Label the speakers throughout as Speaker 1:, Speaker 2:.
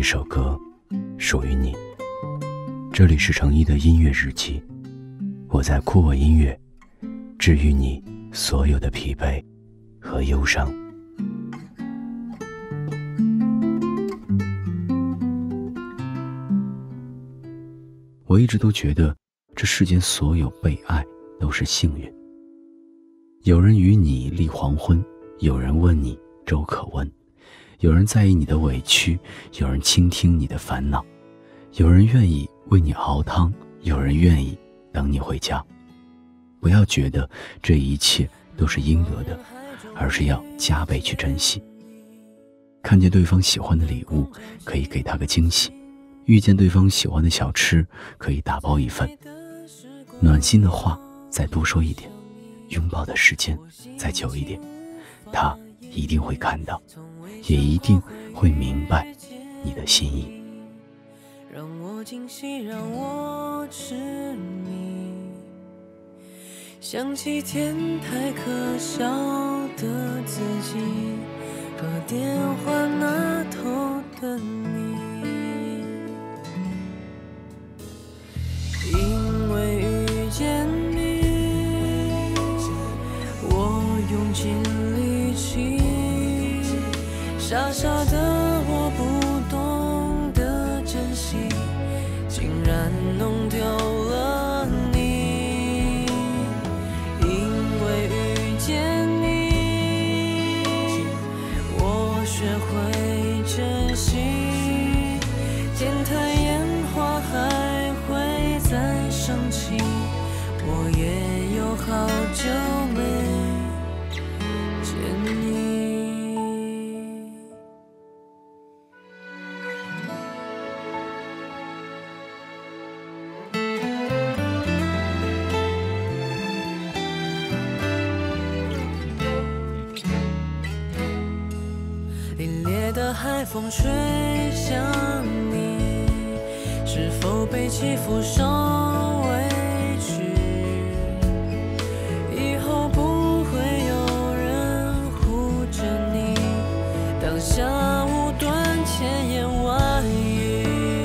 Speaker 1: 首歌，属于你。这里是程一的音乐日记，我在酷我音乐治愈你所有的疲惫和忧伤。我一直都觉得这世间所有被爱都是幸运。有人与你立黄昏，有人问你粥可温，有人在意你的委屈，有人倾听你的烦恼，有人愿意为你熬汤，有人愿意等你回家。不要觉得这一切都是应得的，而是要加倍去珍惜。看见对方喜欢的礼物，可以给他个惊喜；遇见对方喜欢的小吃，可以打包一份。暖心的话再多说一点，拥抱的时间再久一点，他一定会看到，也一定会明白你的心意。
Speaker 2: 让我惊喜，让我痴迷，想起天台可笑的自己和电话那头的你，因为遇见你，我用尽力气，傻傻的我不懂得珍惜，竟然弄丢了你。因为遇见你，我学会珍惜，天台烟花还会再升起，我也有好久没见你。凛冽的海风吹向你，是否被欺负受委屈？以后不会有人护着你，当下无端千言万语。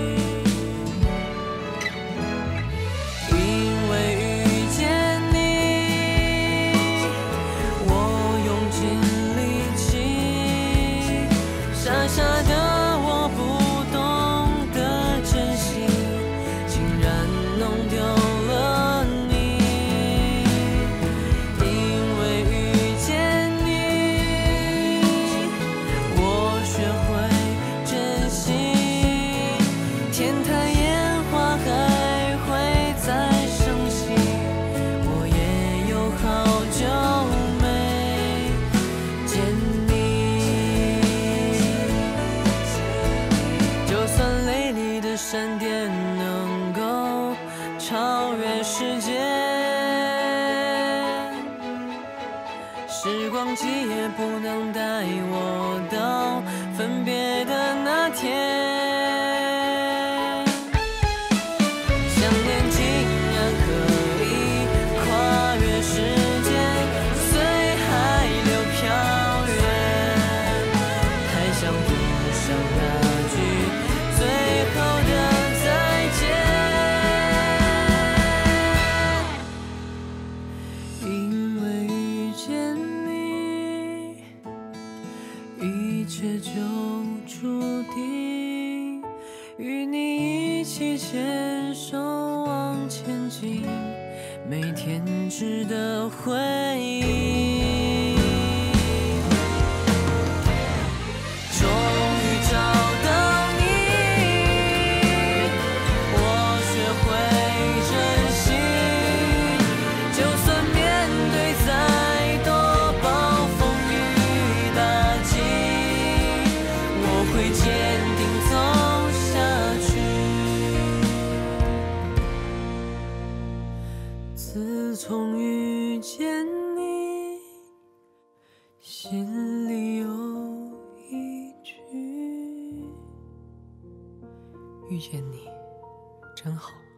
Speaker 2: 因为遇见你，我用尽力气，傻傻的我不懂得珍惜，竟然弄丢了你。因为遇见你，我学会珍惜，天台烟花还会再升起，我也有好久没见你。就算泪里的闪电能够超越时间，时光机也不能带我到分别的那天。想念竟然可以跨越时间，随海流飘远，还想不上那句最后的再见。因为遇见你，一切就注定，与你一起牵手往前进，每天值得回忆。终于找到你，我学会珍惜，就算面对再多暴风雨打击，我会坚定走下去。自从遇见你，心里有一句，遇见你真好。